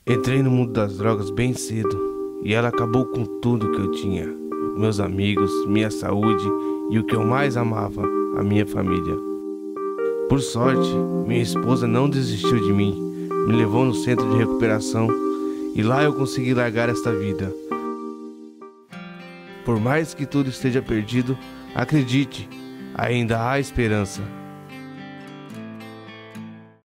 Entrei no mundo das drogas bem cedo e ela acabou com tudo que eu tinha: meus amigos, minha saúde e o que eu mais amava, a minha família. Por sorte, minha esposa não desistiu de mim, me levou no centro de recuperação e lá eu consegui largar esta vida. Por mais que tudo esteja perdido, acredite, ainda há esperança.